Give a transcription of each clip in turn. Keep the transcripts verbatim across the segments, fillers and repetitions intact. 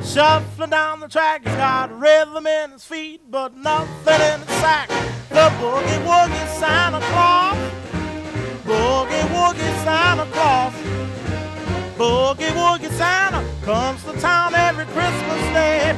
Shuffling down the track, he's got rhythm in his feet, but nothing in his sack. The boogie woogie Santa Claus, boogie woogie Santa Claus, boogie woogie Santa comes to town every Christmas day.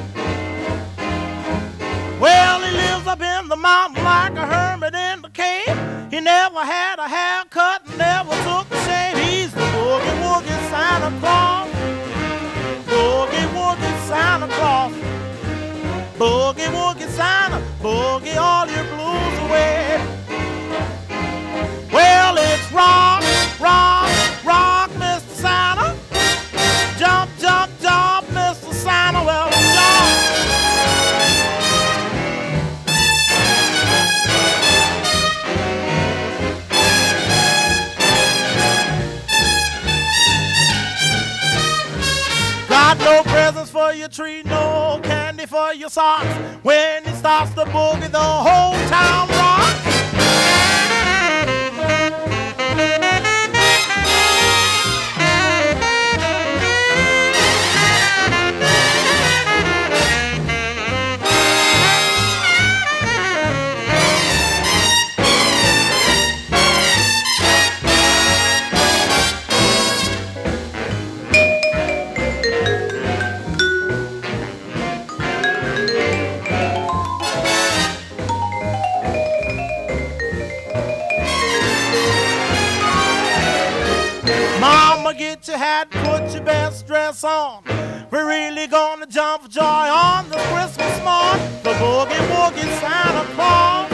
Well, he lives up in the mountain like a hermit in the cave. He never had a haircut, never took a shave. He's the boogie woogie Santa Claus, boogie woogie Santa Claus, boogie woogie Santa, boogie all your blues away. Well, it's rock, rock, rock, Mister Santa. Jump, jump, jump, Mister Santa. Well, jump. Got no presents for your tree, no candy for your socks. When he starts to boogie, the whole town rocks. Mama, get your hat, put your best dress on. We're really gonna jump for joy on the Christmas morn. The boogie woogie Santa Claus,